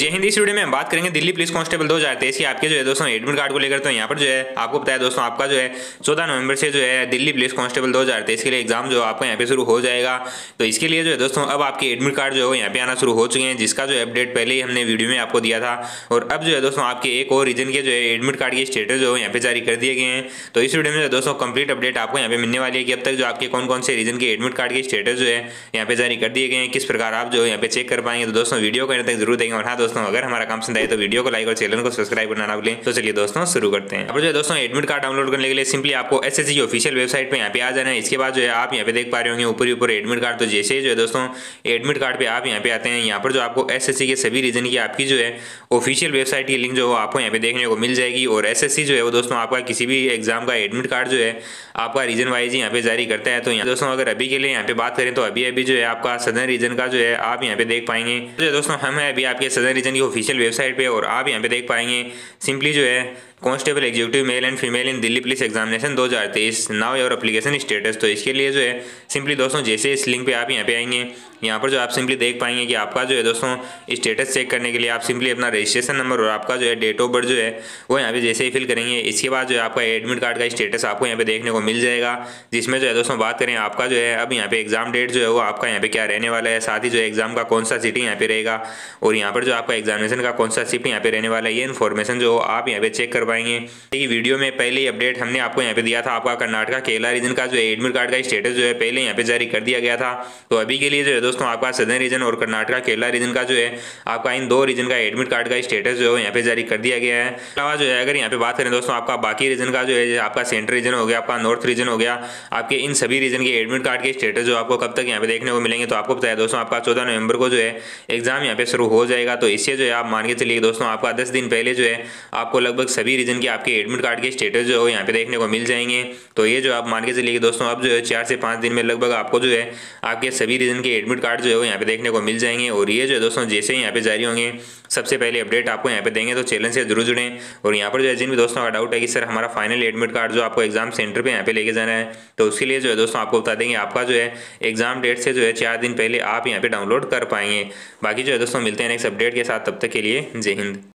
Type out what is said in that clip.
जय हिंद। इस वीडियो में हम बात करेंगे दिल्ली पुलिस कांस्टेबल 2023 की आपके जो है दोस्तों एडमिट कार्ड को लेकर। तो यहाँ पर जो है आपको बताया दोस्तों आपका जो है 14 नवंबर से जो है दिल्ली पुलिस कांस्टेबल 2023 के लिए एग्जाम जो आपका यहाँ पे शुरू हो जाएगा। तो इसके लिए जो है दोस्तों अब आपके एडमिट कार्ड जो है यहाँ पे आना शुरू हो चुके हैं, जिसका जो है अपडेट पहले ही हमने वीडियो में आपको दिया था। और अब जो है दोस्तों आपके एक और रीजन के जो है एडमिट कार्ड के स्टेटस जो है यहाँ पे जारी कर दिए गए हैं। तो इस वीडियो में दोस्तों कंप्लीट अपडेट आपको यहाँ पे मिलने वाली है कि अब तक जो आपके कौन कौन से रीजन के एडमिट कार्ड के स्टेटस जो है यहाँ पे जारी कर दिए गए हैं, किस प्रकार आप जो है यहाँ पे चेक कर पाएंगे। तो दोस्तों वीडियो को अंत तक जरूर देंगे। और हाँ दोस्तों, अगर हमारा काम पसंद आए तो वीडियो को लाइक और चैनल को सब्सक्राइब करना ना भूलें। तो चलिए दोस्तों शुरू करते हैं। अब जो है दोस्तों एडमिट कार्ड डाउनलोड करने के लिए सिंपली आपको एसएससी की ऑफिशियल वेबसाइट पे यहाँ पे आ जाना है। इसके बाद जो है आप यहाँ पे देख पा रहे होंगे ऊपर ही ऊपर एडमिट कार्ड। तो जैसे ही जो है दोस्तों एडमिट कार्ड पे आप यहाँ पे आते हैं, यहाँ पर जो आपको एसएससी के सभी रीजन की आपकी जो है ऑफिशियल वेबसाइट की लिंक जो है आपको यहाँ पे देखने को मिल जाएगी। और एसएससी जो है वो दोस्तों आपका किसी भी एग्जाम का एडमिट कार्ड जो है आपका रीजन वाइज यहाँ पे जारी करता है। तो यहाँ दोस्तों अगर अभी के लिए यहाँ पे बात करें तो अभी जो है आपका सदर्न रीजन का जो है आप यहाँ पे देख पाएंगे। तो दोस्तों हम है अभी आपके सदर्न रीजन की ऑफिशियल वेबसाइट पे, और आप यहाँ पे देख पाएंगे सिंपली जो है constable executive male and female in Delhi police examination 2023 now your application status. तो इसके लिए जो है सिंपली दोस्तों जैसे इस लिंक पे आप यहाँ पे आएंगे, यहाँ पर जो आप सिंपली देख पाएंगे कि आपका जो है दोस्तों स्टेटस चेक करने के लिए आप सिंपली अपना रजिस्ट्रेशन नंबर और आपका जो है डेट ऑफ बर्थ जो है वो यहाँ पे जैसे ही फिल करेंगे, इसके बाद जो है आपका एडमिट कार्ड का स्टेटस आपको यहाँ पे देखने को मिल जाएगा। जिसमें जो है दोस्तों बात करें आपका जो है अब यहाँ पे एग्जाम डेट जो है वो आपका यहाँ पे क्या रहने वाला है, साथ ही जो है एग्जाम का कौन सा सिटी यहाँ पे रहेगा और यहाँ पर जो आपका एग्जामिनेशन का कौन सा शिफ्ट यहाँ पे रहने वाला है, ये इन्फॉर्मेशन जो आप यहाँ पे चेक कर पाएंगे। वीडियो में पहले ही अपडेट हमने आपको यहाँ पे दिया था, आपका कर्नाटका केरला रीजन का जो है एडमिट कार्ड का स्टेटस जो है पहले यहाँ पे जारी कर दिया गया था। तो अभी के लिए जो है दोस्तों आपका सदर्न रीजन और कर्नाटका केरला रीजन का जो है आपका इन दो रीजन का एडमिट कार्ड का स्टेटस जो है यहाँ पे जारी कर दिया गया है। अलावा जो है अगर यहाँ पे बात करें दोस्तों आपका बाकी रीजन का जो है आपका सेंट्रल रीजन हो गया, आपका नॉर्थ रीजन हो गया, आपके इन सभी रीजन के एडमिट कार्ड के स्टेटस जो आपको कब तक यहाँ पे देखने को मिलेंगे। तो आपको बताया दोस्तों आपका 14 नवंबर को जो है एग्जाम यहाँ पे शुरू हो जाएगा। तो इससे जो है आप मान के चलिए दोस्तों आपका 10 दिन पहले जो है आपको लगभग सभी रीजन के आपके एडमिट कार्ड के स्टेटस जो है यहाँ पे देखने को मिल जाएंगे। तो ये जो आप मान के चलिए दोस्तों अब जो है 4 से 5 दिन में लगभग आपको जो है आपके सभी रीजन के एडमिट कार्ड जो है वो यहाँ पे देखने को मिल जाएंगे। और ये जो है दोस्तों जैसे ही यहाँ पे जारी होंगे सबसे पहले अपडेट आपको यहाँ पे देंगे। तो चैनल से जरूर जुड़ें। और यहाँ पर जो है जिन भी दोस्तों का डाउट है कि सर हमारा फाइनल एडमिट कार्ड जो आपको एग्जाम सेंटर पे यहाँ पे लेके जाना है, तो उसके लिए जो है दोस्तों आपको बता देंगे आपका जो है एग्जाम डेट से जो है 4 दिन पहले आप यहाँ पे डाउनलोड कर पाएंगे। बाकी जो है दोस्तों मिलते हैं नेक्स्ट अपडेट के साथ, तब तक के लिए जय हिंद।